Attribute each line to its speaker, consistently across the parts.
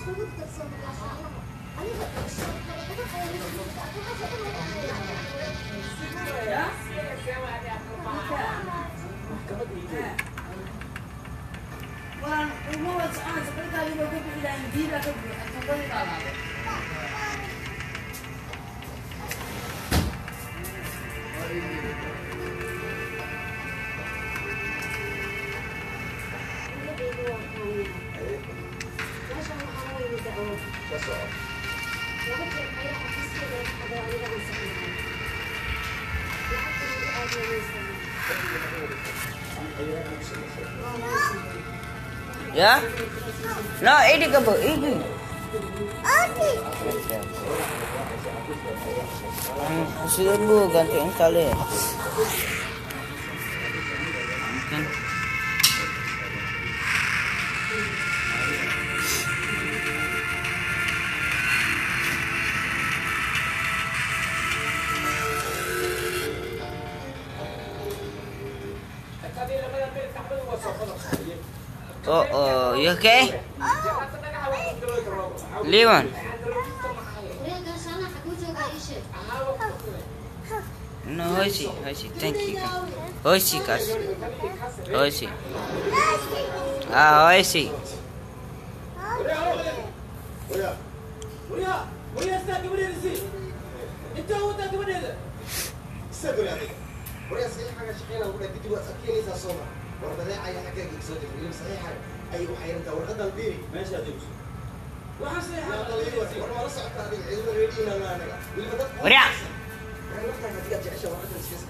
Speaker 1: Orang umur seperti kali bagus bilang dia tu, aku pun tak tahu.
Speaker 2: Ya? No, ini ke bu? Ini. Sudah bu ganti yang kali. Mungkin. Oh, you okay? Leon. No, hoisi. Thank you. Hoisi kas. Hoisi. Hoisi.
Speaker 3: والبداية أي حاجة إكسوتيك اللي صحيحة أي وحير أنت ورقة البيري ماشي هتوصل وحصيحة لا طلعي وسيم وأنا رصع التعليم عيدنا ريدينا لا أنا واللي بدأت
Speaker 2: وريع
Speaker 3: يعني نفتح نتيجة تعيشها ورقة السياسة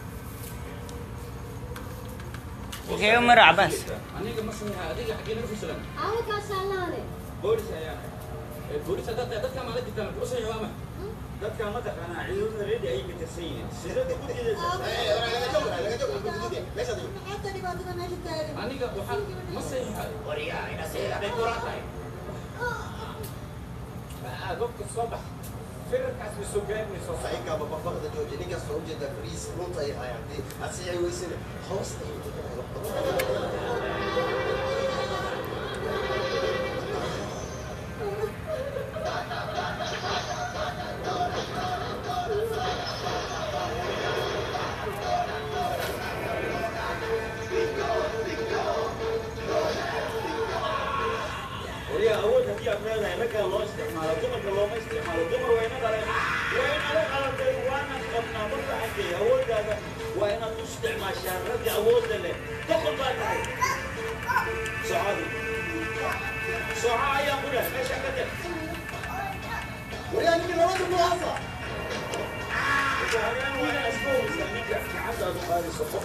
Speaker 2: كيف مرة بس
Speaker 4: أنا كم مسميها هذه حكينا في سلام
Speaker 5: أنا كسلانة
Speaker 4: بوليس يا بوليس ده كم على كتاب بس يا عم ده كم متى أنا عيدنا ريدي أي بتسين سيرة تقول كده
Speaker 3: أنا جاوب
Speaker 4: أنا كبحال مسيحة
Speaker 3: وريا أنا سيرة بكرة
Speaker 4: أدوك الصبح فرق اسم السجان من صوص
Speaker 3: صحيح كابا بفقد جوجي نيجا سعودي ده فريس نقطة يعني أسيعي ويسنة خلاص
Speaker 4: أول هدي أبنائنا هناك الله استعمال الدمر الله ما استعمال الدمر وين قال وين أنا قال وانا قبنا مرة عندي أول هذا وين تستعمل شر أول ده تدخل بعد سعادي سعادي يا أخويا إيش حكيت
Speaker 3: وريا نيجي نرد المواصلة
Speaker 4: أنا وأنا أسبوع مستنيك في عدد هذه الصفحة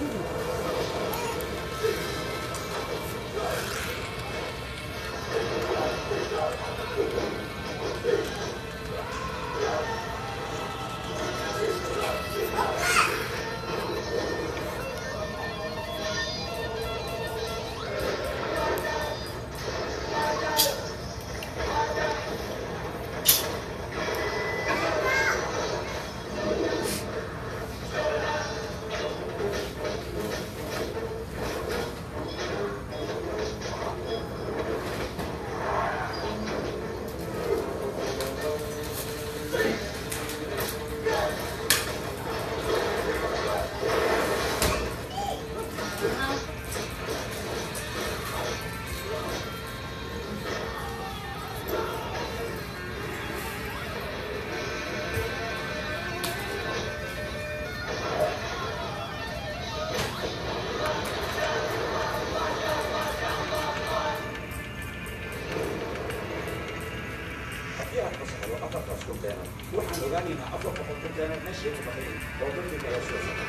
Speaker 4: waxaan ogaanaynaa afar boqol konteena meesha ay ku baxeen oo dadkii kala soo socda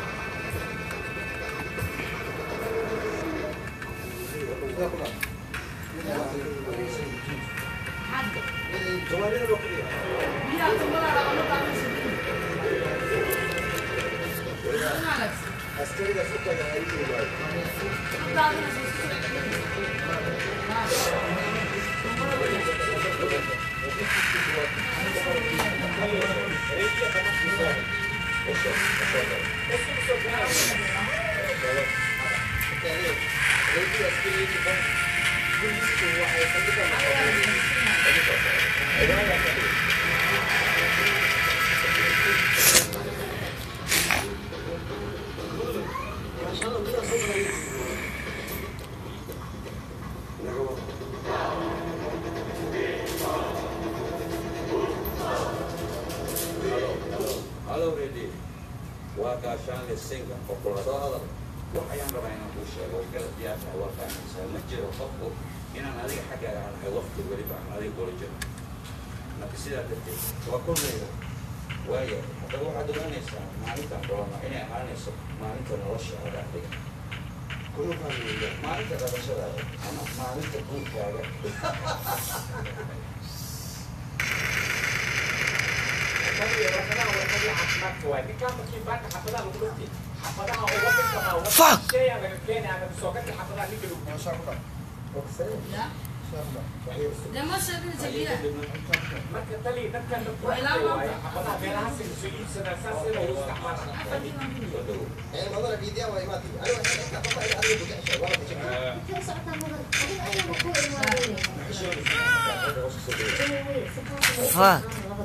Speaker 4: جوالين الوقتية أستري ده سكر ده هاي الوقت gaashaan lesinga oo soo hadal waxayaan rabaa inaan kuu sheego kala diyaarka waa fahmaysaa ma jiro qofku inaan adiga xaggaaga aanahay waqti weliba aan adiga kula jiro marka sidaa darteed waa kullayda waayo haddaba waxaad ogaanaysaa maalintan doona inay ahaanayso maalinta noloshaada adiga maalinta dhalashadaada ama maalinta guurkaaga
Speaker 2: Fuck!
Speaker 1: لما سبيل سبيل
Speaker 2: Fuck!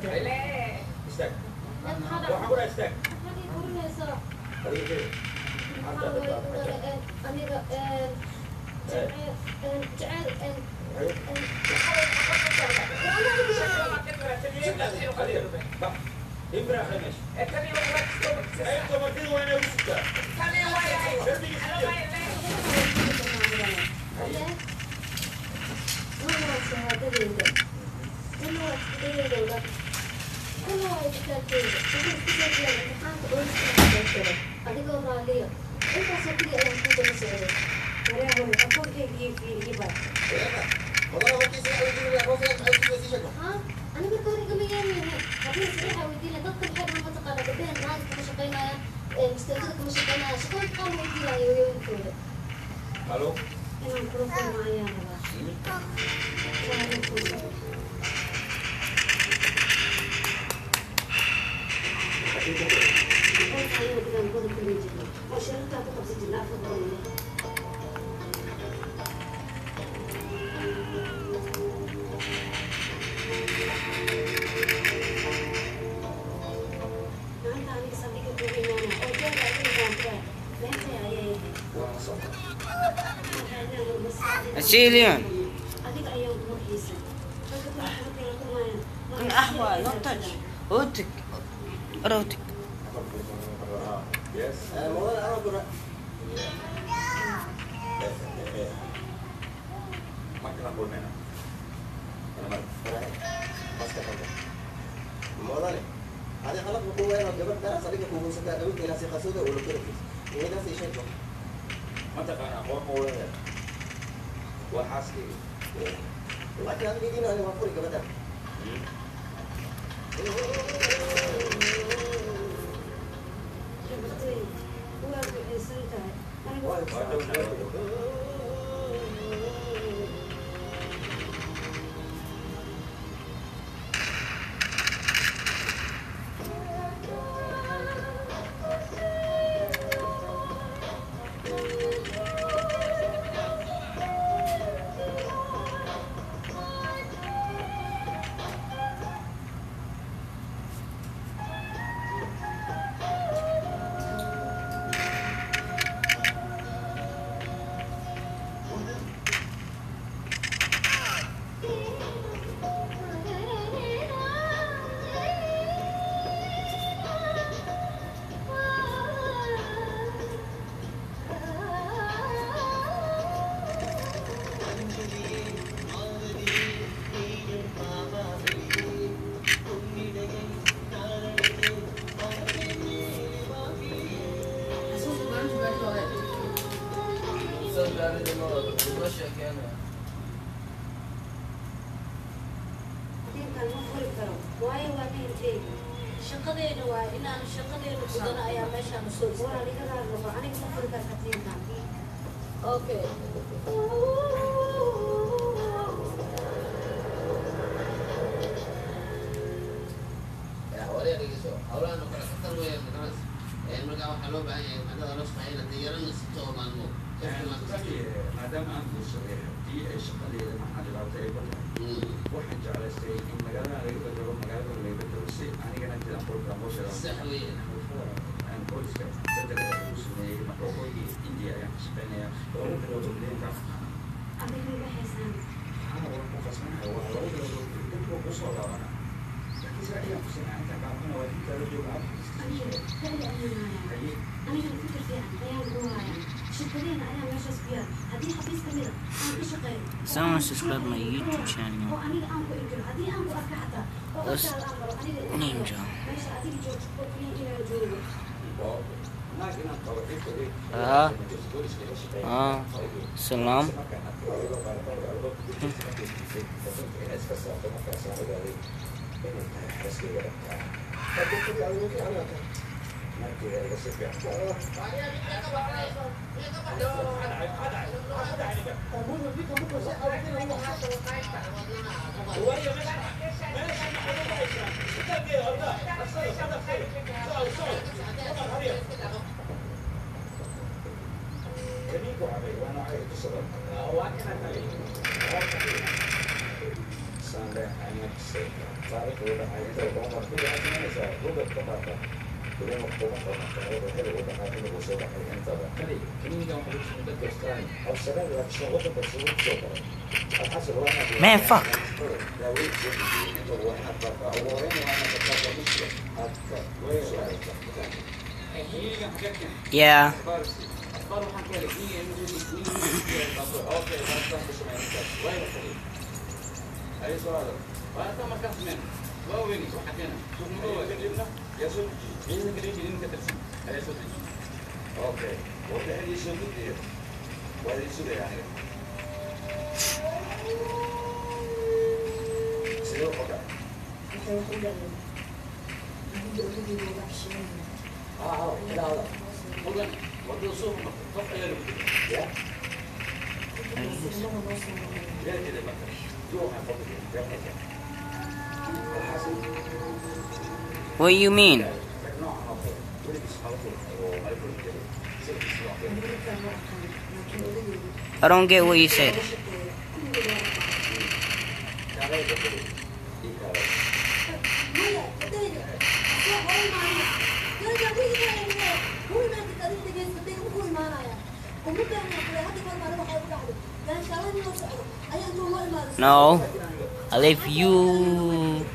Speaker 4: Halo?
Speaker 2: Asilian. Kan ahwa, not touch. Otik. Rotik.
Speaker 4: Yes. Makin lapor mana?
Speaker 3: هذا خلق بقوة أنا جبت ترى صديق بقوة سكان أقول كنا سيخسوده ولا كده وهذا في شيء
Speaker 4: Mata kan aku mau wah hasil.
Speaker 3: لكن هذا بيجينا أنا مفروض كبدا
Speaker 1: shaqadeena waa inaan shaqadeena gudana ayaa meeshaan soo okay
Speaker 4: maadaama aan guursaday haddii ay shaqadeeda maxaa dhibaatay waxaan jeclaystay in magaalada laga bedelo magaalada laga bedelo si anigana jiraan aan booliska bedel u sameeyey marka waqooyi india ayaan ka shaqeynayaa laba bilood oo deynka waan ku qasbanahay waa laba bilood oo dib kusoo laabana laakiinse
Speaker 2: Someone subscribe my YouTube channel. What's name John? Salam. Man, fuck. Yeah. What do you mean? I don't get what you said. No, I leave you.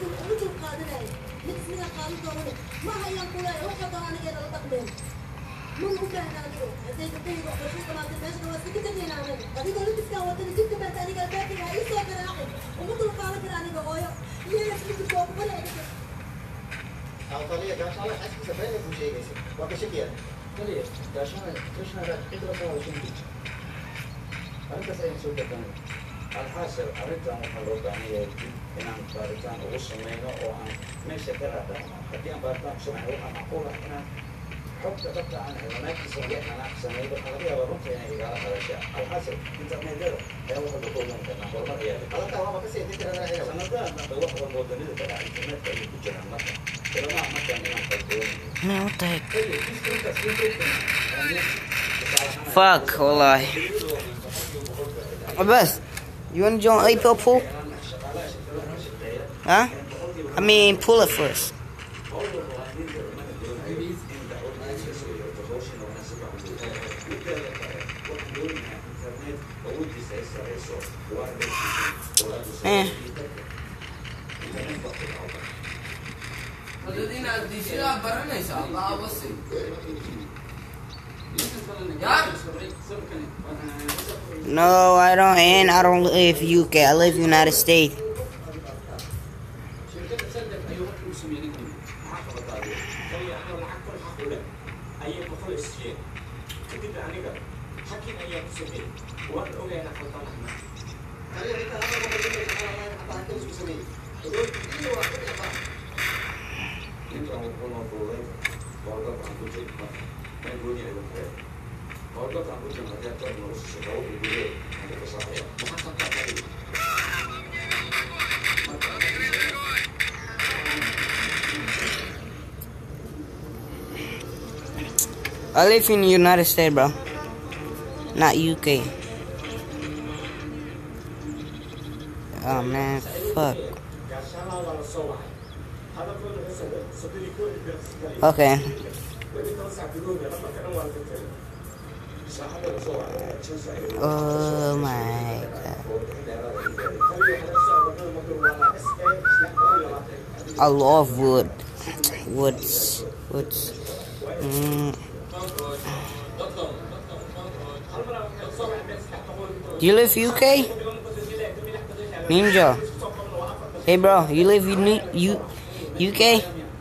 Speaker 4: الحاصل أردت أن أقول أن أنا بارتان وصلنا وأن ماشي كذا حتى أن بارتان سمع وأنا معقولة أنا حب تبقى عن علامات صحيح أنا أحسن من الحلقية ورمت يعني إذا على الأشياء الحاصل أنت ما يدري هو الدخول من كنا والله يعني على كلامك بس يدري أنا هنا سنتين بروح والمدرب تبع الإنترنت اللي بيجي عن مكة كلام مكة هنا
Speaker 2: No, what the heck? Fuck, والله. Best. You wanna join April pool? Huh? I mean, pull it first. Eh. No, I don't, and I don't live UK. I live United States. I live in the United States, bro. Not UK. Oh man, fuck. Okay. Oh my god. I love wood. Woods. You live UK? Ninja. Hey bro, you live UK?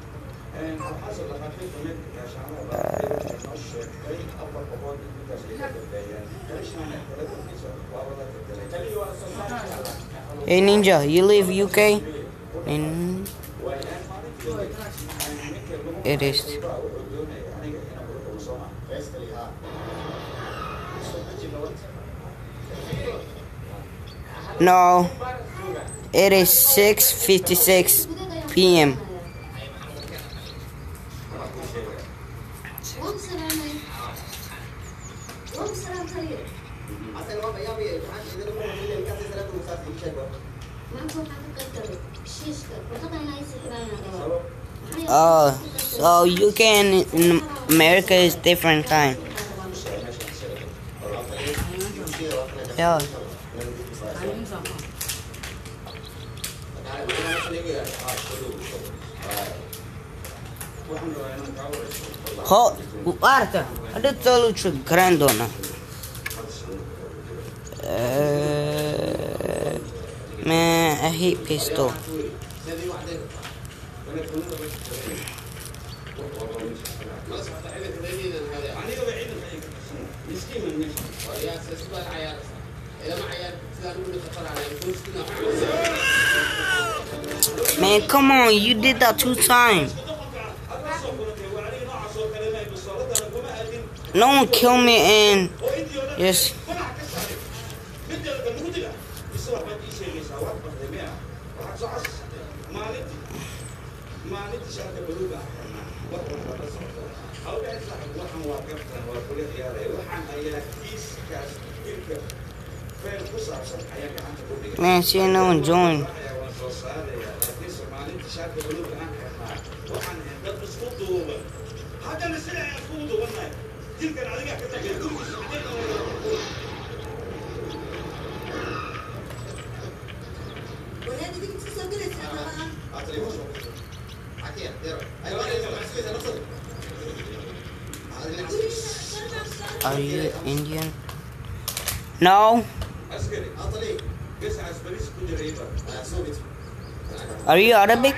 Speaker 2: Hey Ninja, you live UK? It is. No, it is 6:56 p.m. Oh, so UK and in America is different time. Yeah. Ho, guarda, adesso luce grandona. Man, I hate pistol. Man, come on, you did that 2 times. No one kill me and just man, see no one join. Are you Indian? No. Are you Arabic?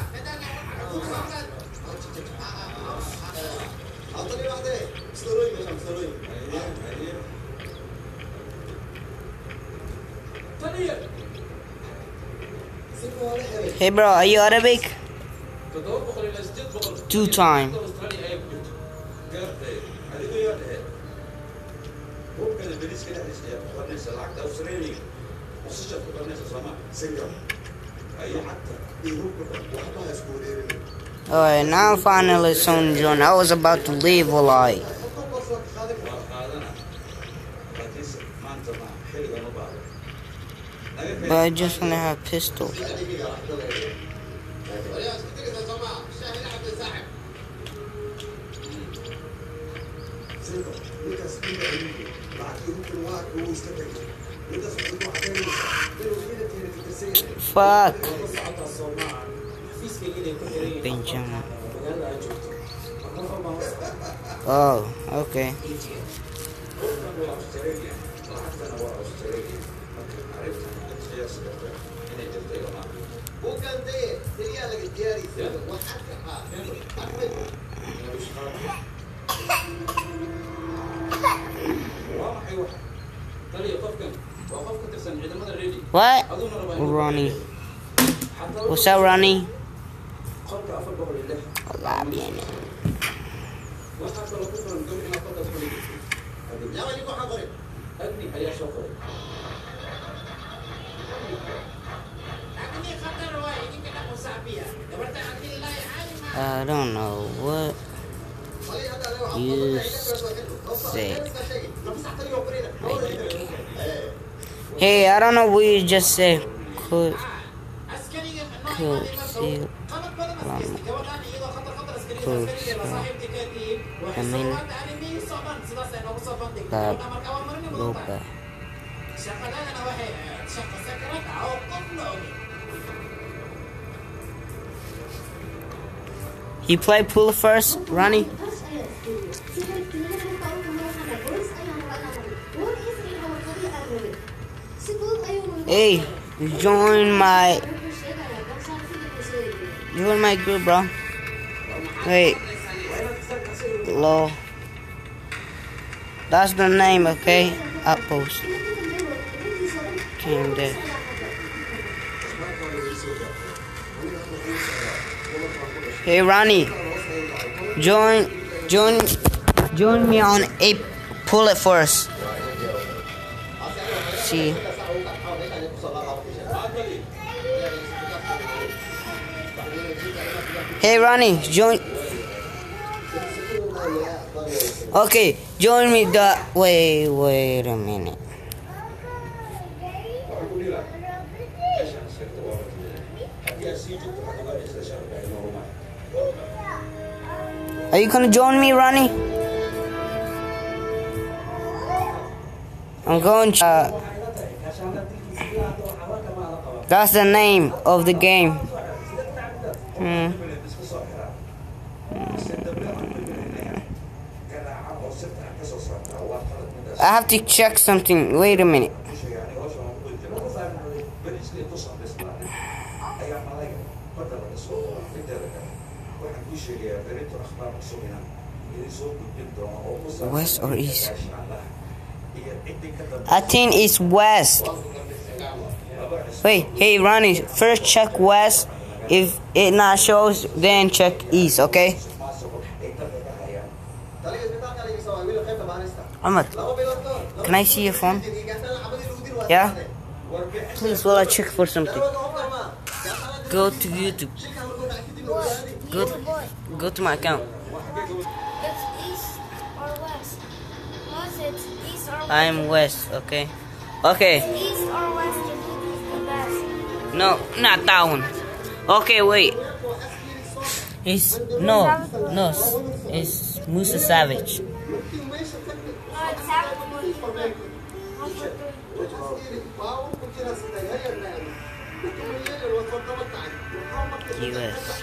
Speaker 2: Hey bro, are you Arabic? 2 times. Alright, now finally someone joined. I was about to leave a lie. But I just wanna have pistol. Fuck. Benjamin. Oh, okay. What? Ronnie. What's up, Ronnie? Hola, viene. I don't know what you said. Hey, I don't know what you just said. Could see He played pool first, Ronnie. Hey, join my group, bro. Wait. Lol. That's the name, okay? Outpost. Came there. Hey Ronnie, join me on a pull it first. See. Hey Ronnie, join. Okay, join me. Wait a minute. Are you gonna join me, Ronnie? I'm going to... That's the name of the game. I have to check something. Wait a minute. West or east? I think it's west. Wait, hey Ronnie, first check west. If it not shows, then check east, okay? Ahmad, can I see your phone? Yeah? Please, while I check for something. Go to YouTube. Go to my account.
Speaker 5: It's east or west. Was it east or west?
Speaker 2: I'm west, okay? Okay.
Speaker 5: East or west, Djibouti is the best.
Speaker 2: No, not that one. Okay, wait. It's Musa Savage.
Speaker 5: No, it's happening.
Speaker 2: US.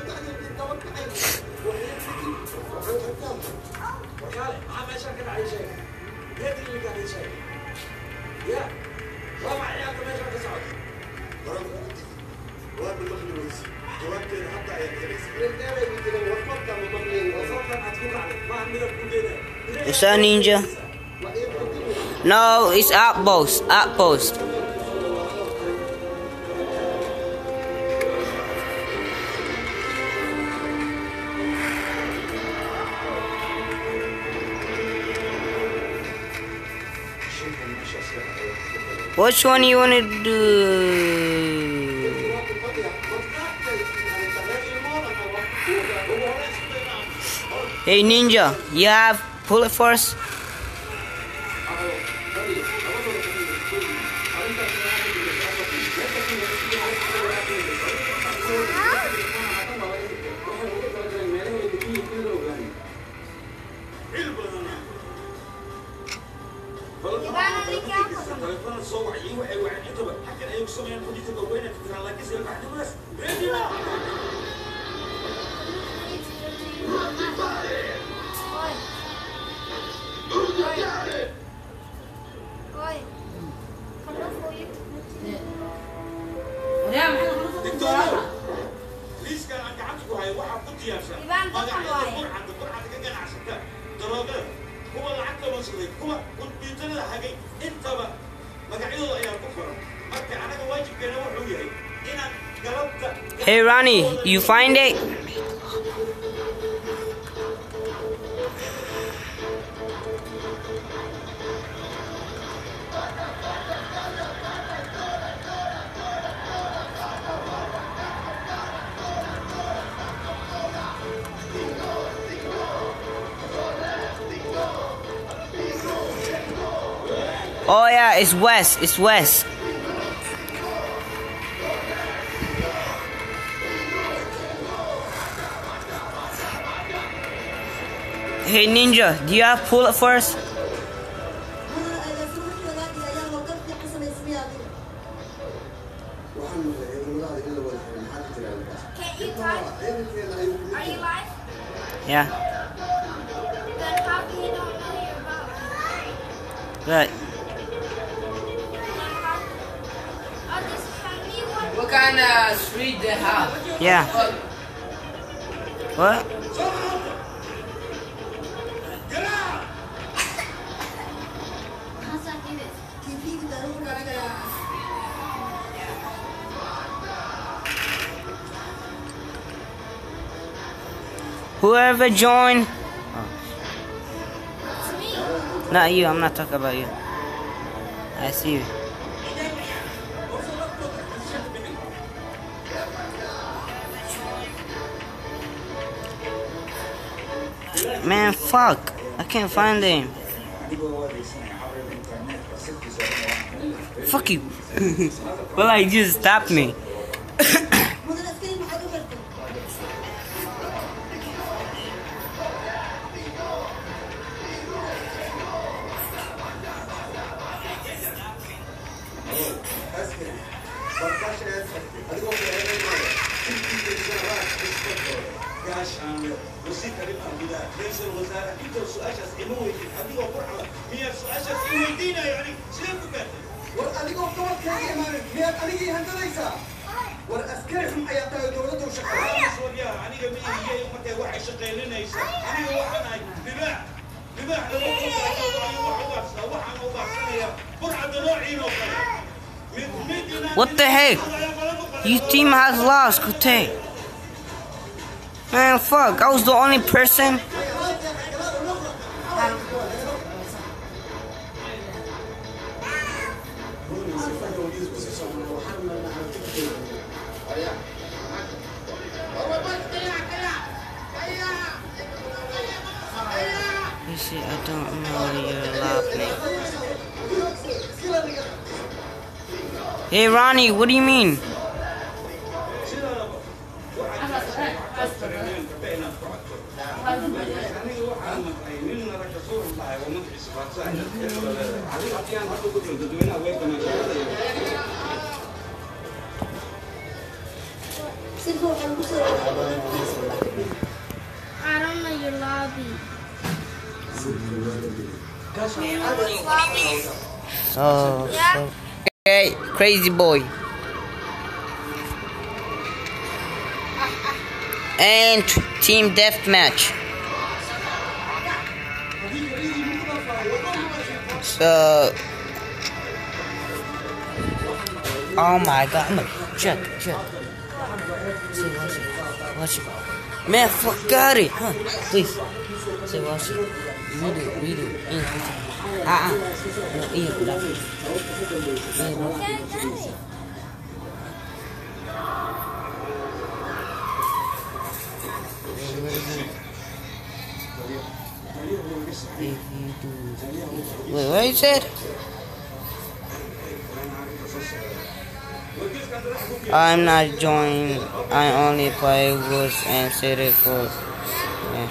Speaker 2: Is that Ninja? No, it's Outpost. Outpost. Which one you want to do? Hey Ninja, you have pull it first? Hey Ronnie, you find it? Oh yeah, it's west. It's west. Hey Ninja, do you have pull it first?
Speaker 5: Can't you type? Are you live?
Speaker 2: Yeah.
Speaker 5: Then how come you don't know your route?
Speaker 2: Good.
Speaker 5: Then how? Oh, just tell me what.
Speaker 1: What kind of street they have?
Speaker 2: Yeah. What?
Speaker 5: How's that do it?
Speaker 2: Whoever joined.
Speaker 5: It's me.
Speaker 2: Not you. I'm not talking about you. I see you. Man, fuck. I can't find him. Fuck you. Well, like, just stopped me. What the heck? Your team has lost, Kute. Man, fuck. I was the only person. You see, I don't know you're laughing. Hey, Ronnie, what do you mean?
Speaker 5: I don't know your lobby. Yeah.
Speaker 2: Okay, crazy boy. And team deathmatch. So, oh my god, look, check. See, watch it. Man, fuck out it, huh? Please. Say, watch it. Redo. Wait, what you said? I'm not joining. I only play Woods and City for. Yeah.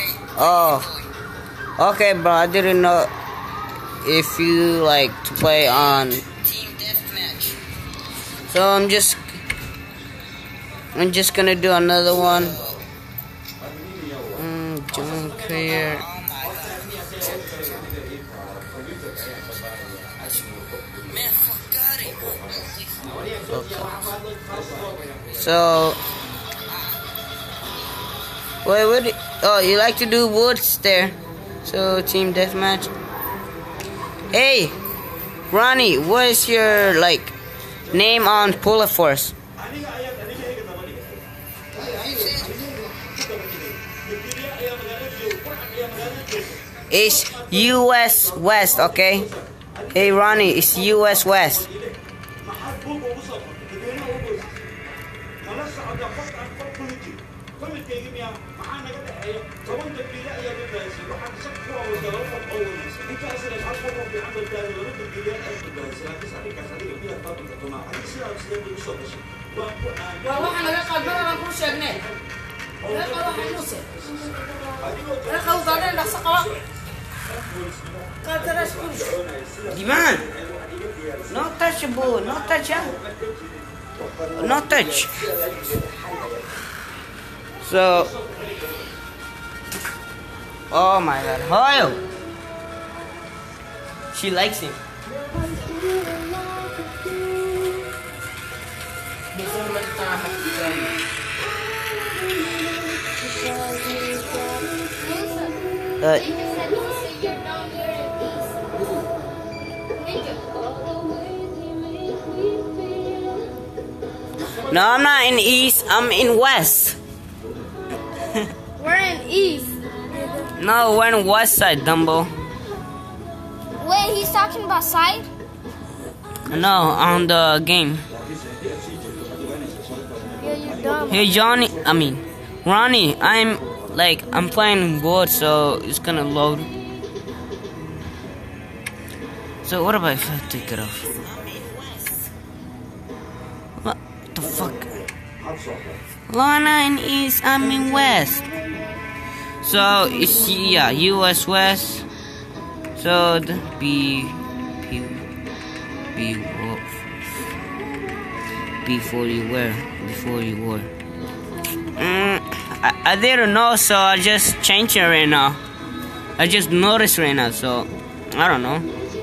Speaker 2: Oh, okay, bro. I didn't know if you like to play on Team Deathmatch. So I'm just gonna do another one. Join career. Okay. So, wait, oh, you like to do woods there? So, team deathmatch. Hey, Ronnie, what is your like name on Pull Force? It's US West, okay? Hey, Ronnie, it's US West. Diman, no touchable, no touch, no touch. So, Oh my god. Hoyle! She likes him. No, I'm not in East. I'm in West.
Speaker 5: We're in East.
Speaker 2: No, we're in West Side, Dumbo.
Speaker 5: Wait, he's talking about side?
Speaker 2: No, on the game.
Speaker 5: Yeah, you're dumb.
Speaker 2: Hey, Johnny. I mean, Ronnie. I'm playing wood, so it's gonna load. So what about if I take it off? What the fuck? Lana in East, I'm in West. So it's US West. So the before you were. I didn't know, so I just changed it right now. I just noticed right now, so I don't know.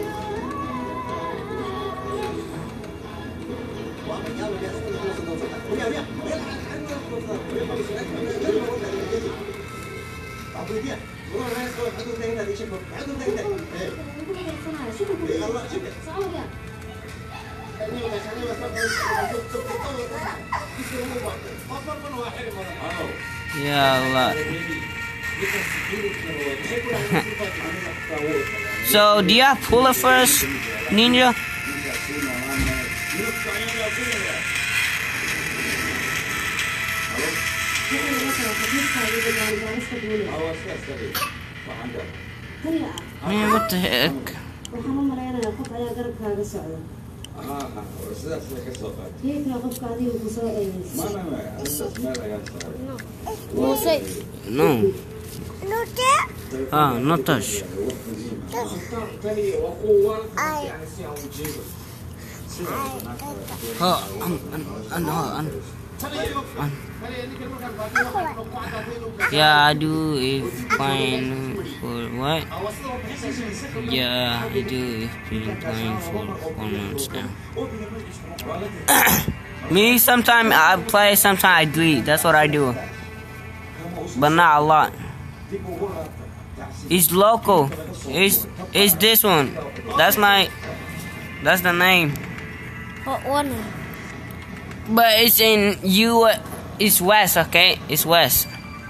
Speaker 2: Yeah, a lot. So, do you have puller first, Ninja? Man, what the heck? No. Ah, no touch. Yeah, I do if playing for what? Yeah, I do if been playing for 4 months now. Me, sometimes I play, sometimes I delete. That's what I do. But not a lot. It's local. It's this one. That's the name.
Speaker 5: What one?
Speaker 2: But it's in it's West, okay? It's West.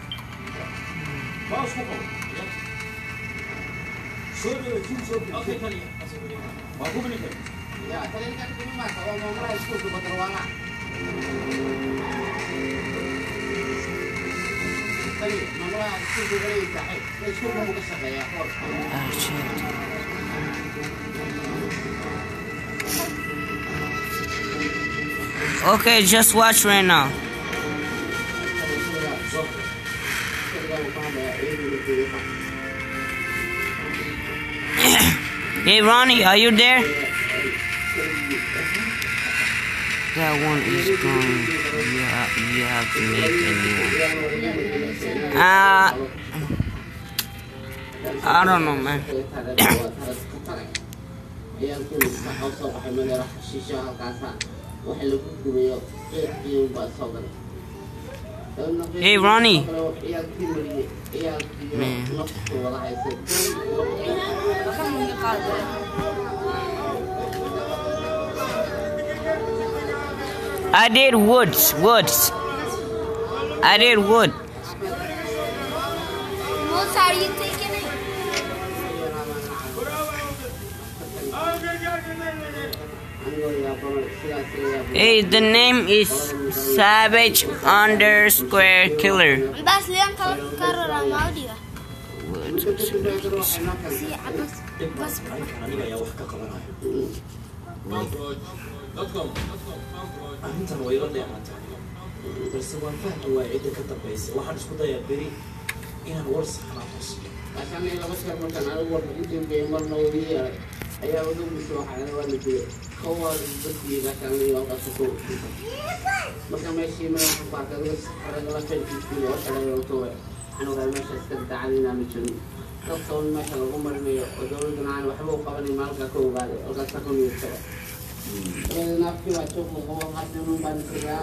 Speaker 2: Okay, just watch right now. Hey Ronnie, are you there? That one is gone. You have to make a new one. I don't know, man. Hey Ronnie. Man. I did woods. I did wood.
Speaker 5: What side are you taking it?
Speaker 2: Hey, the name is Savage_Killer.
Speaker 5: Bas liang kalau orang mau dia. Si atas bas.
Speaker 4: arrintan way la dheecataa balse waan fahmi waayay cidda ka dambaysa waxaan isku dayaa beri inaan war saxnaa qosiyo
Speaker 6: عشان لما بشرب مثلا أول يمكن بيمرنا ودي أيها ودوم بسوق على والد هو بدي عشان يوقف سوق مثلا ماشي من بعد بس على الوقت اللي فيه وش على الوقت أنا قال ماشي استبدأ علينا مشون نقصوا الماشي الغمر مية ودولنا عن وحبوا قبل ما ألقى كوب هذا ألقى سكون يسوى أنا نفسي وأشوف هو حتى من بنسيا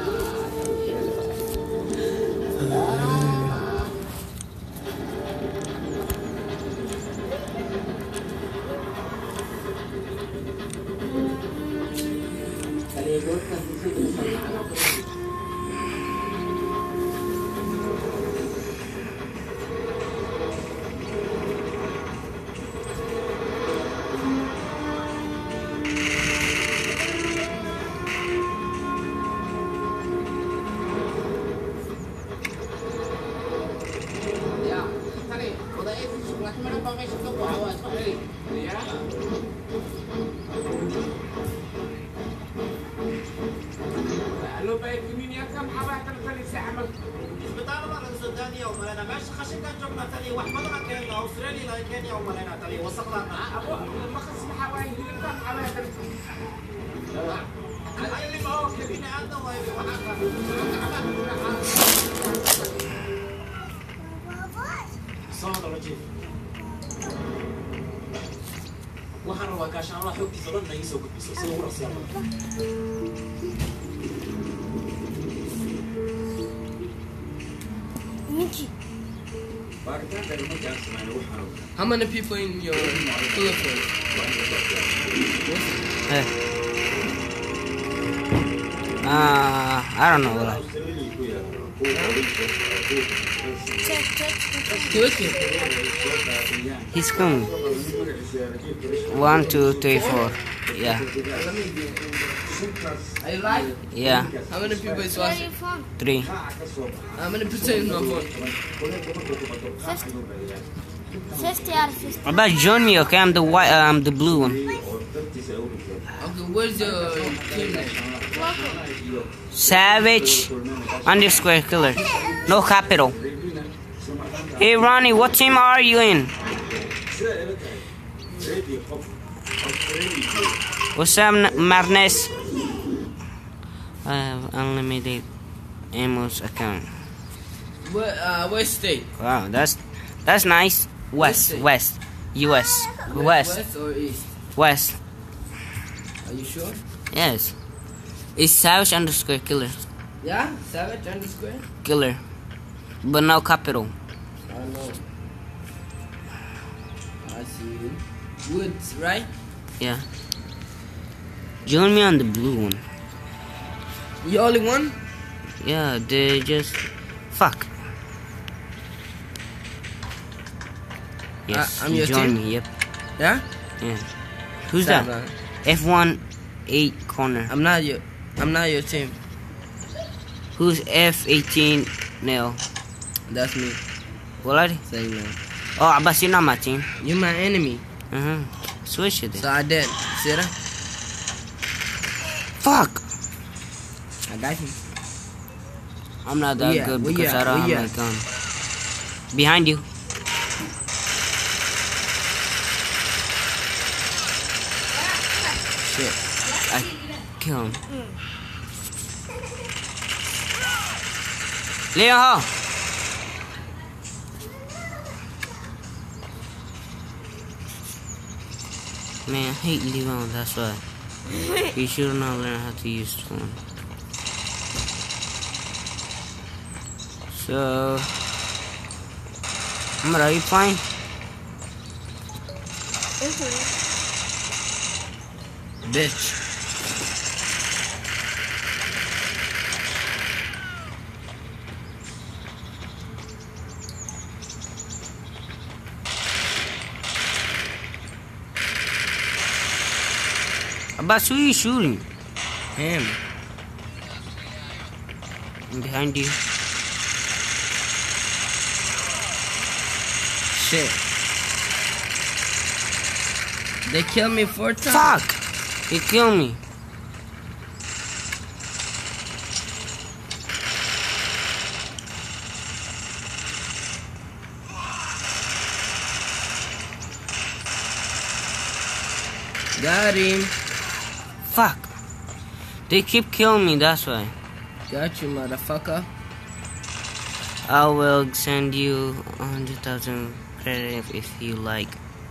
Speaker 4: waxaan rabaa kaashaan wax xogtiisa dhan naga soo gudbiso sida ugu rasiya
Speaker 5: Mickey.
Speaker 7: How many people in your telephone?
Speaker 2: I don't know. He's coming. 1, 2, 3, 4. Yeah.
Speaker 7: Are you live?
Speaker 2: Yeah.
Speaker 7: How many people is
Speaker 5: Where are
Speaker 7: watching?
Speaker 5: you from?
Speaker 2: 3.
Speaker 7: How many percent in my phone?
Speaker 5: 50 out of 50.
Speaker 2: About join me, okay? I'm the white. I'm the blue one.
Speaker 7: Okay, where's your team name?
Speaker 2: Savage _ killer. No capital. Hey Ronnie, what team are you in? What's up, Marnes? I have unlimited ammo's account.
Speaker 7: What state?
Speaker 2: Wow, that's nice. West, US.
Speaker 7: West or east?
Speaker 2: West.
Speaker 7: Are you sure?
Speaker 2: Yes. It's Savage _ killer.
Speaker 7: Yeah, Savage _
Speaker 2: Killer. But no capital.
Speaker 7: I know. I see you. Woods, right?
Speaker 2: Yeah. Join me on the blue one.
Speaker 7: You only one?
Speaker 2: Yeah, they just... Fuck. Yes,
Speaker 7: I'm your
Speaker 2: join
Speaker 7: team?
Speaker 2: me, yep.
Speaker 7: Yeah?
Speaker 2: Yeah. Who's that? F1 8 corner.
Speaker 7: I'm not your team.
Speaker 2: Who's F18 Nail?
Speaker 7: That's me.
Speaker 2: What?
Speaker 7: Say no.
Speaker 2: Oh, Abbas, you're not my team.
Speaker 7: You're my enemy.
Speaker 2: Switch it then.
Speaker 7: So I did. See that?
Speaker 2: Fuck!
Speaker 7: I got you.
Speaker 2: I'm not that good
Speaker 7: where
Speaker 2: because
Speaker 7: you
Speaker 2: I don't
Speaker 7: at?
Speaker 2: have my gun. Behind you. Shit. I kill him. Leo Ho! Man, I hate Leon, that's why. You should not learn how to use this one. So, are you fine?
Speaker 7: Bitch.
Speaker 2: Abbas, who are you shooting?
Speaker 7: Him.
Speaker 2: I'm behind you.
Speaker 7: Shit. They killed me 4 times.
Speaker 2: Fuck! He killed me.
Speaker 7: Got him.
Speaker 2: Fuck. They keep killing me, that's why.
Speaker 7: Got you, motherfucker.
Speaker 2: I will send you 100,000 credit if you like.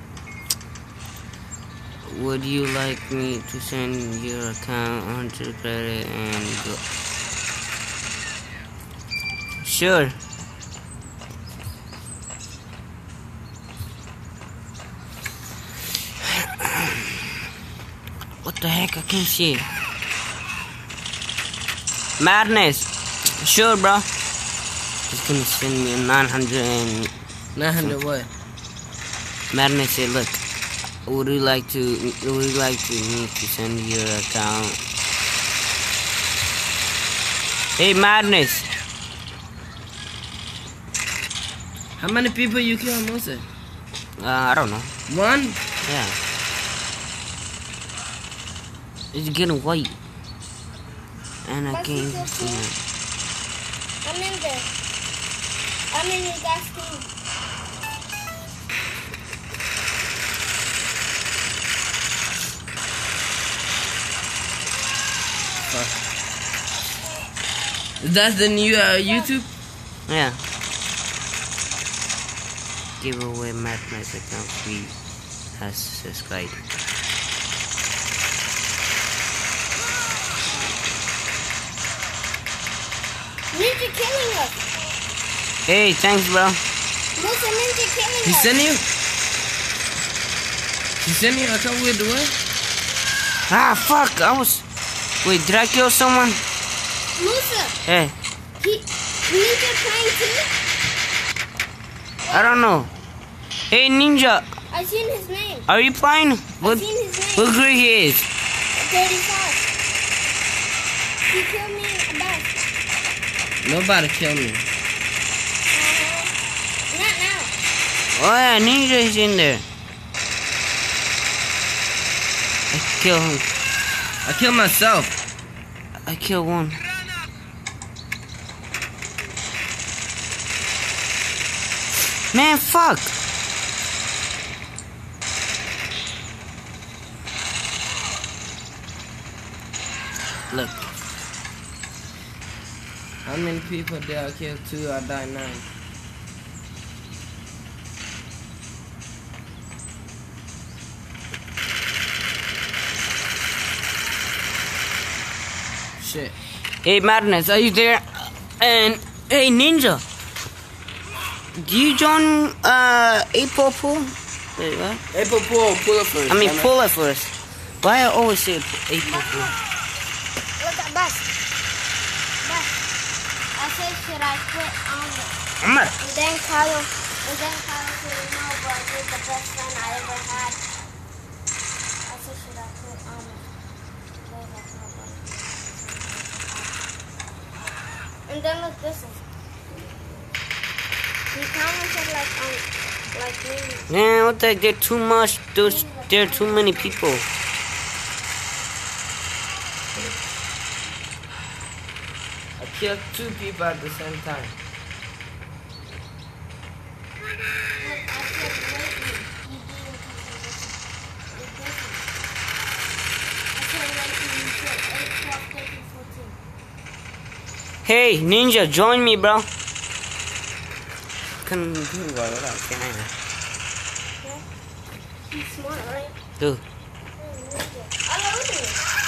Speaker 2: Would you like me to send your account 100 credit and go? Sure. What the heck? I can't see it. Madness. Sure, bro. He's gonna send me 900 and
Speaker 7: 900 what?
Speaker 2: Madness said, look, would you like me to send your account? Hey, Madness.
Speaker 7: How many people you kill, Musa?
Speaker 2: I don't know.
Speaker 7: One?
Speaker 2: Yeah. It's getting white. And I can't even see it.
Speaker 5: I'm in there. I'm in your guys' team.
Speaker 7: That's the new YouTube?
Speaker 2: Yeah. Give away Madness account free as subscribed.
Speaker 5: Ninja killing us.
Speaker 2: Hey, thanks, bro.
Speaker 5: Musa Ninja killing
Speaker 7: He
Speaker 5: us.
Speaker 7: sent you? He sent you? I thought we were the way.
Speaker 2: Ah, fuck. Wait, did I kill someone?
Speaker 5: Musa,
Speaker 2: Hey,
Speaker 5: Ninja playing too?
Speaker 2: I don't know. Hey, Ninja,
Speaker 5: I seen his name.
Speaker 2: are you playing?
Speaker 5: I
Speaker 2: What
Speaker 5: seen his name.
Speaker 2: grade he is?
Speaker 5: 35. He killed me in a bus.
Speaker 7: Nobody killed me.
Speaker 5: Not now.
Speaker 2: Oh, yeah, Ninja is in there. I killed him.
Speaker 7: I killed myself.
Speaker 2: I killed one. Man, fuck. Look.
Speaker 7: How many people did I kill? 2, I died 9. Shit.
Speaker 2: Hey, Madness, are you there? And, hey, Ninja. Do you join, April Pool? Wait, what?
Speaker 7: April Pool, pull up first.
Speaker 2: I mean,
Speaker 7: damn it.
Speaker 2: pull it first. Why I always say April Pool?
Speaker 5: Look at bus. Bus. I said, should I quit on it?
Speaker 2: Amar.
Speaker 5: And then Carlos said, no, but you're the best friend I ever had. I said, should I quit on it? And then look this one. He commented like me.
Speaker 2: Man, what the heck? They're too much. There are too many people.
Speaker 7: I killed 2 people at the same time.
Speaker 5: Look, I said, wait me. You didn't I said, wait me. You said 8, 12, 13, 14.
Speaker 2: Hey, Ninja, join me, bro.
Speaker 5: He's smart, right?
Speaker 2: Dude.
Speaker 5: I love it.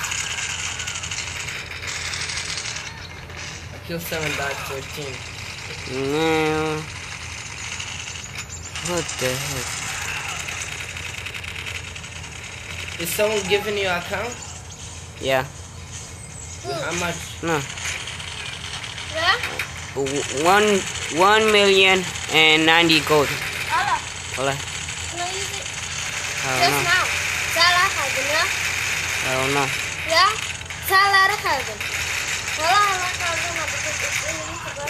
Speaker 7: I killed 7, died 13.
Speaker 2: Man. What the heck?
Speaker 7: Is someone giving you an account?
Speaker 2: Yeah.
Speaker 7: How much?
Speaker 2: No.
Speaker 5: Yeah?
Speaker 2: 1,090,000 gold.
Speaker 5: Allah.
Speaker 2: Hola.
Speaker 5: Can I use it?
Speaker 2: I
Speaker 5: Just
Speaker 2: don't know.
Speaker 5: now. Salah kaldın
Speaker 2: I don't know.
Speaker 5: ya? Salah'a kaldın. Salah'a kaldın ama bu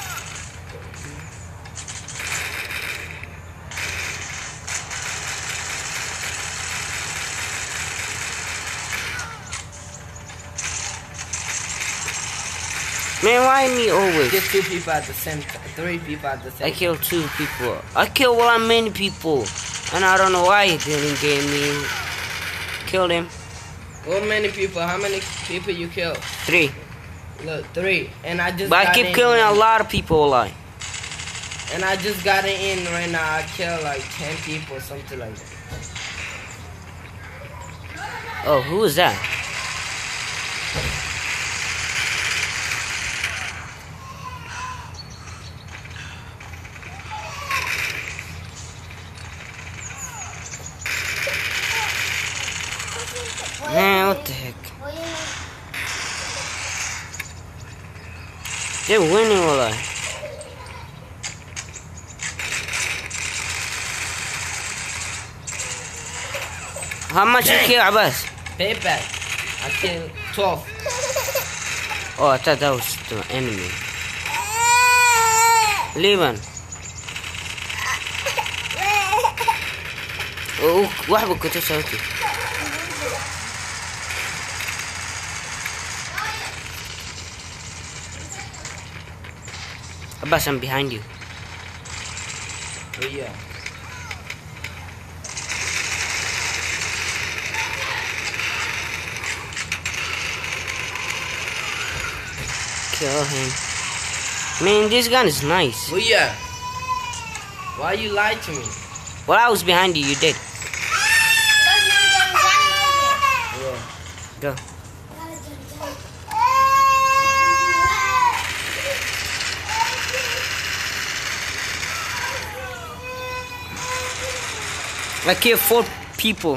Speaker 2: Man, why me always?
Speaker 7: Get 2 people at the same time. 3 people at the same
Speaker 2: I
Speaker 7: time.
Speaker 2: killed 2 people. I killed many people. And I don't know why he didn't get me. Killed him.
Speaker 7: How many people? How many people you killed?
Speaker 2: 3.
Speaker 7: Look, 3. And I just
Speaker 2: But I
Speaker 7: got
Speaker 2: keep
Speaker 7: in.
Speaker 2: killing a lot of people alive.
Speaker 7: And I just got it in right now. I killed like 10 people, something like that.
Speaker 2: Oh, who is that? Man, what the heck? They're winning all right. How much you kill, Abbas?
Speaker 7: Payback. I killed 12.
Speaker 2: Oh, I thought that was the enemy. Levan. Oh, واحد كنت صوتي. Abbas, I'm behind you.
Speaker 7: Oh, yeah.
Speaker 2: Kill him. Man, this gun is nice.
Speaker 7: Oh, yeah. Why you lied to me?
Speaker 2: Well, I was behind you, you did.
Speaker 7: Yeah.
Speaker 2: Go. I killed 4 people.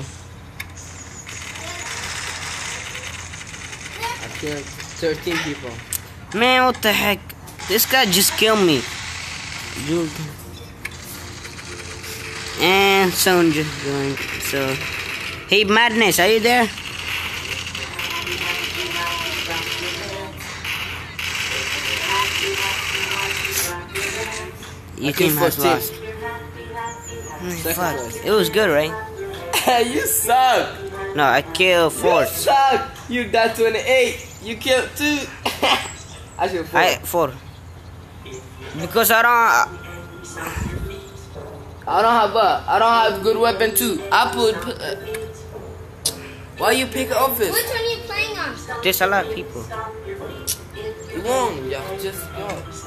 Speaker 7: I killed 13 people.
Speaker 2: Man, what the heck? This guy just killed me. Dude. And someone just joined. So, hey, Madness, are you there? Your team has lost. Fuck. It was good, right?
Speaker 7: You suck.
Speaker 2: No, I killed 4.
Speaker 7: You suck. You got 28. You killed 2. I should 4.
Speaker 2: 4. Because I
Speaker 7: don't have good weapon too. I put. Why you pick office?
Speaker 5: Which one are you playing on?
Speaker 2: There's a lot of people.
Speaker 7: You won't. Yeah, just go.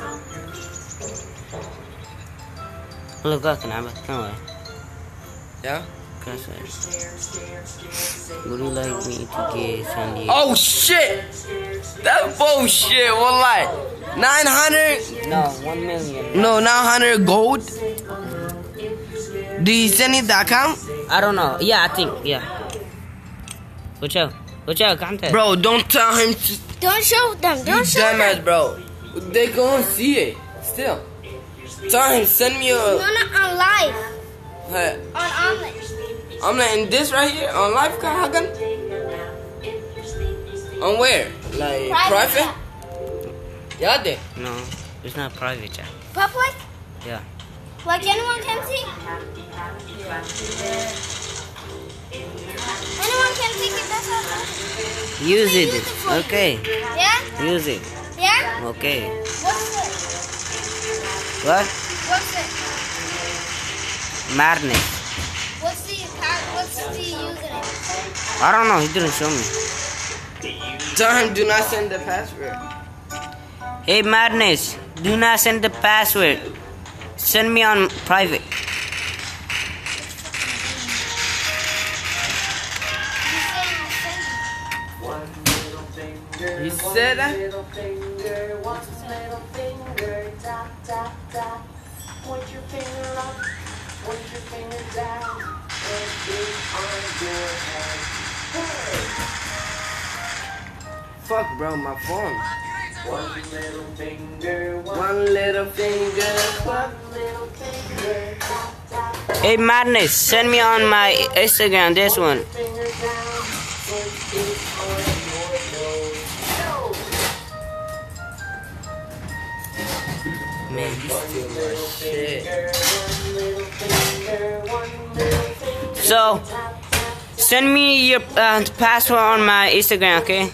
Speaker 2: Look, I can have it. Come on.
Speaker 7: Yeah.
Speaker 2: Would you like me to get San Diego?
Speaker 7: Oh shit! That's bullshit. Wallahi. 900.
Speaker 2: No, 1 million.
Speaker 7: No, 900 gold. Do you send it the account?
Speaker 2: I don't know. Yeah, I think. Yeah. Watch out. Watch out. Contact.
Speaker 7: Bro, don't tell him to.
Speaker 5: Don't show them. Don't show
Speaker 7: Damn
Speaker 5: them.
Speaker 7: bro. They gonna see it. Still. Tell him, send me a.
Speaker 5: No, not on live.
Speaker 7: Hey,
Speaker 5: On online.
Speaker 7: I'm letting this right here on live Hagan. On where? Like private? Yeah, there.
Speaker 2: No, it's not private chat.
Speaker 5: Public?
Speaker 2: Yeah.
Speaker 5: Like anyone can see? Anyone can see it. That's all.
Speaker 2: Use it. Okay.
Speaker 5: Yeah?
Speaker 2: Use it.
Speaker 5: Yeah?
Speaker 2: Okay.
Speaker 5: What's it?
Speaker 2: What?
Speaker 5: What's it?
Speaker 2: Madness.
Speaker 5: What's the username?
Speaker 2: I don't know. He didn't show me.
Speaker 7: Tell him, do not send the password.
Speaker 2: Hey, Madness. Do not send the password. Send me on private.
Speaker 7: You said that? Fuck, bro, my phone. One little finger.
Speaker 2: Hey, Madness. Send me on my Instagram. This one.
Speaker 7: Man, you steal my shit.
Speaker 2: So, send me your password on my Instagram, okay?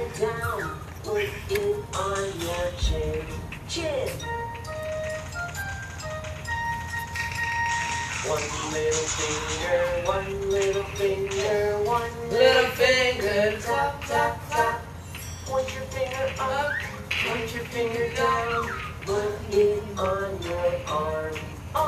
Speaker 7: Little finger, tap, tap, tap. Point your finger up, point your finger down.
Speaker 6: it on your arm.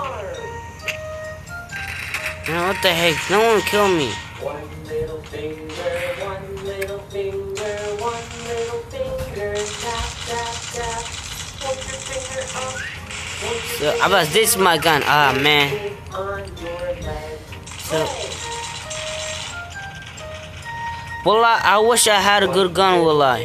Speaker 2: Man, what the heck? No one kill me.
Speaker 6: One little finger, one little finger, one little finger, tap, tap, tap. Put your finger up.
Speaker 2: So, Abbas, this is my gun. Ah, man.
Speaker 6: On your leg.
Speaker 2: So, Wallah, I wish I had a good gun, Wallah.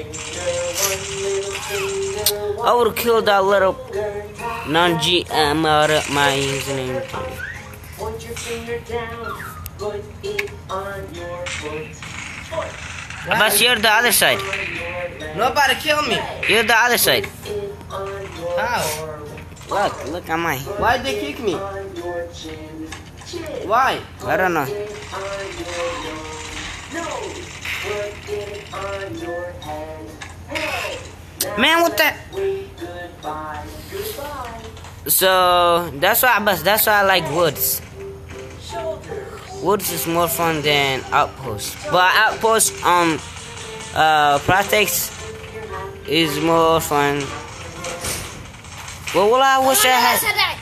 Speaker 2: I would have killed that little non-G my username.
Speaker 6: Point your finger down, put it on your foot.
Speaker 2: Abbas, you're the other side.
Speaker 7: Nobody kill me.
Speaker 2: You're the other side.
Speaker 7: How?
Speaker 2: Look at my.
Speaker 7: Why they kick me? Why?
Speaker 2: I don't know. Man, what the? So that's why, Abbas. That's why I like woods. Woods is more fun than outposts. But outposts, practice is more fun. Well, I wish I had.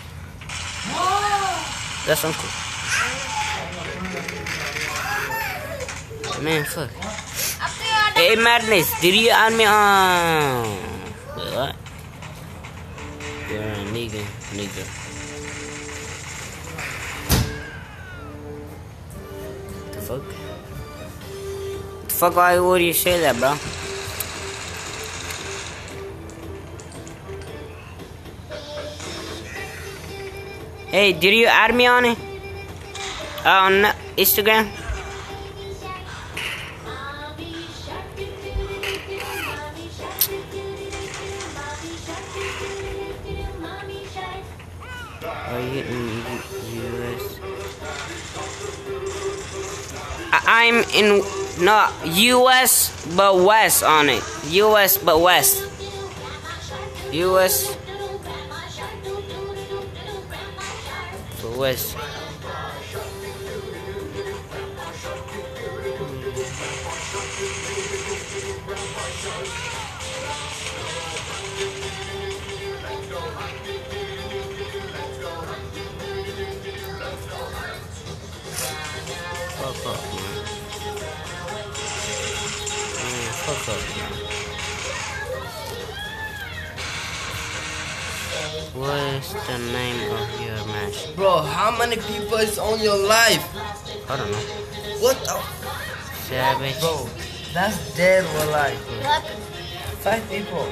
Speaker 2: That's uncool. Man, fuck. Hey, Madness, did you add me on? What? You're a nigga. The fuck? The fuck, why would you say that, bro? Hey, did you add me on it? On Instagram? Are you in US? I'm in not US but West on it. US but West. US but West. Fuck up, man. Fuck up, man. What is the name of your match?
Speaker 7: Bro, how many people is on your life?
Speaker 2: I don't know.
Speaker 7: What the?
Speaker 2: Savage.
Speaker 7: Bro, that's dead or alive.
Speaker 5: Look,
Speaker 7: 5 people.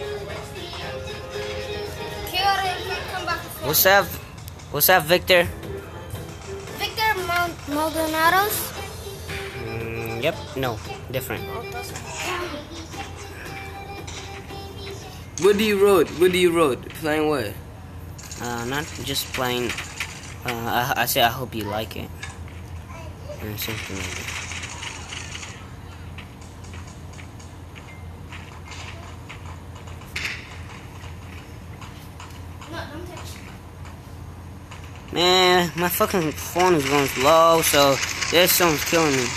Speaker 5: come back.
Speaker 2: What's up? What's up, Victor?
Speaker 5: Victor Maldonado's.
Speaker 2: Yep. No. Different.
Speaker 7: Woody Road. Playing what?
Speaker 2: Not just plain. I say I hope you like it. And something like that. Man, my fucking phone is going slow, so there's someone killing me.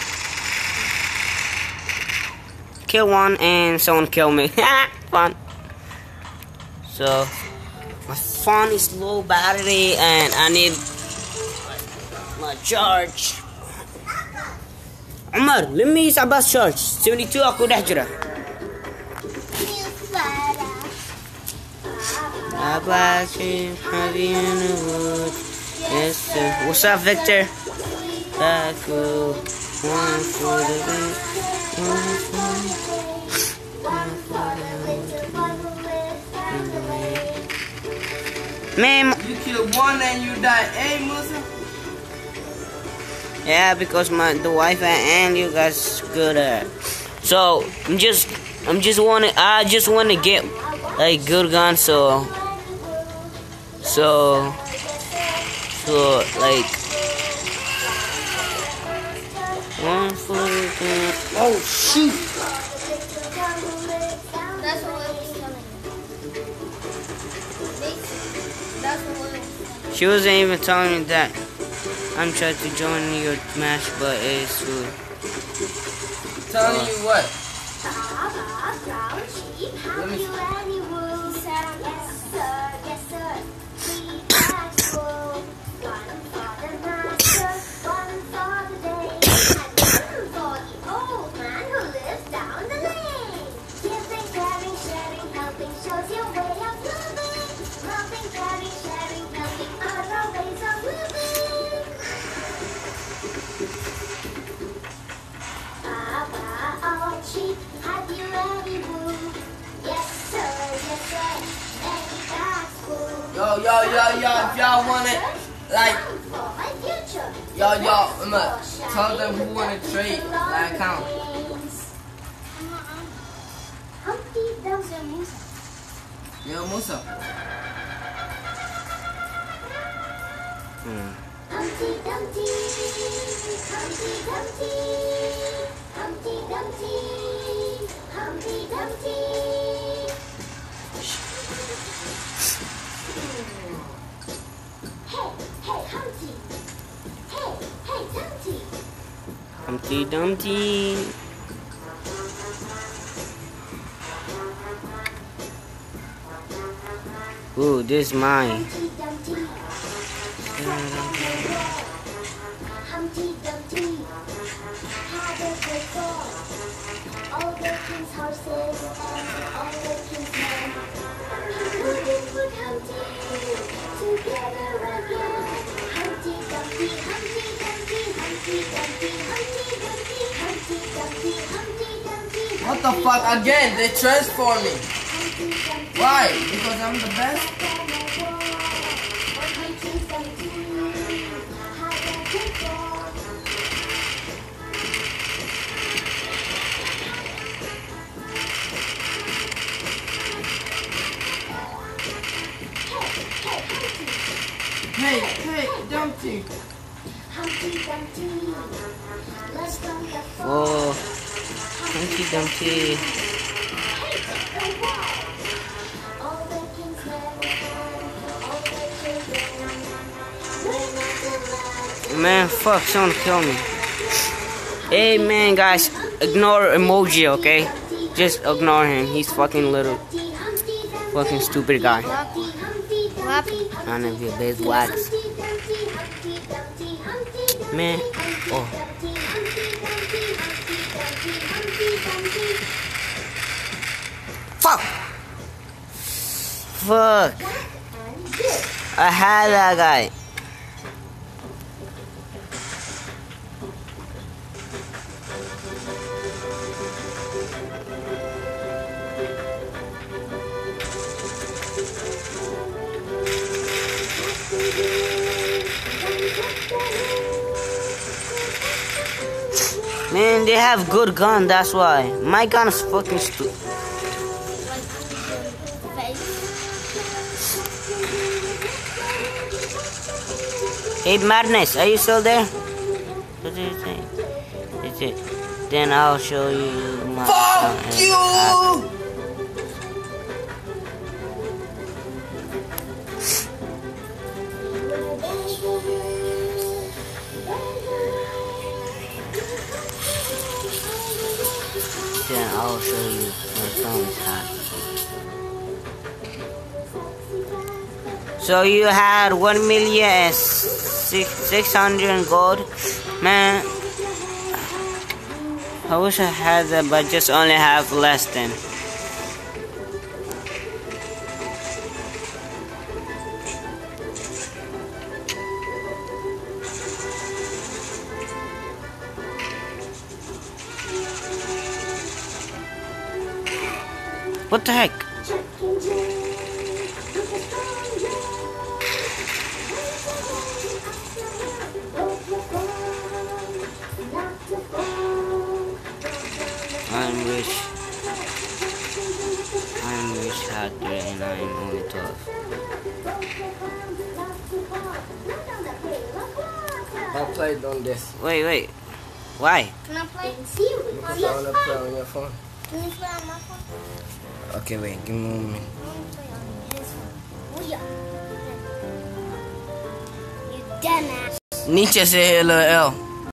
Speaker 2: Kill one and someone kill me. Fun. So my phone is low battery and I need my charge. Umar, let me use Abbas charge. 72 aku dah jera. Abbas is heavy in the wood. Yes, sir. What's up, Victor? Aku one for the win. Man,
Speaker 7: You killed one and you died. Hey, Musa.
Speaker 2: yeah, because the Wi-Fi and you guys good at. So I just want to get like good gun, so like one for the gun. Oh shoot!
Speaker 5: That's what I was telling you. That's what I was.
Speaker 2: She wasn't even telling me that. I'm trying to join your match, but it's good.
Speaker 7: Telling you what?
Speaker 5: Let me.
Speaker 7: Yo, if y'all want it, like, y'all, tell them who want to trade that account. Yo, Musa.
Speaker 5: Humpty Dumpty, Humpty Dumpty, Humpty Dumpty, Humpty Dumpty. Hey, Humpty. Hey, Dumpty.
Speaker 2: Humpty Dumpty. Ooh, this is mine.
Speaker 5: Humpty Dumpty. Humpty Dumpty had a great fall. All the king's horses and all the king's men looking for Humpty together again. Humpty Dumpty, Humpty Dumpty, Humpty Dumpty, Humpty Dumpty, Humpty Dumpty, Humpty Dumpty.
Speaker 7: What the fuck? Again, they transform me.
Speaker 5: Humpty Dumpty.
Speaker 7: Why? Because I'm the best? Hey, Dumpty.
Speaker 5: Humpty Dumpty, let's run the
Speaker 2: Oh, Humpty Dumpty.
Speaker 5: all the king's men, all the children, we're not
Speaker 2: Man, fuck, someone kill me. Hey, man, guys, ignore emoji, okay? Just ignore him. He's fucking little, fucking stupid guy. None of your big wax. Man, oh. Fuck! Fuck! I had that guy. Man, they have good gun, that's why. My gun is fucking stupid. Hey, Madness, are you still there? Then I'll show you my
Speaker 7: Fuck you!
Speaker 2: Then I'll show you my phone's hot. So you had 1,600,000 gold, man. I wish I had that, but just only have less than. What the heck? I'm rich hacker and I'm only 12.
Speaker 7: I played on this.
Speaker 2: Wait. Why?
Speaker 5: Can I play?
Speaker 7: Because I want to play on your phone.
Speaker 5: Can you play on my phone?
Speaker 2: Okay, wait, give me a moment.
Speaker 5: I want to play on his phone. Oh, yeah. You dumbass.
Speaker 2: Nietzsche said hello, L.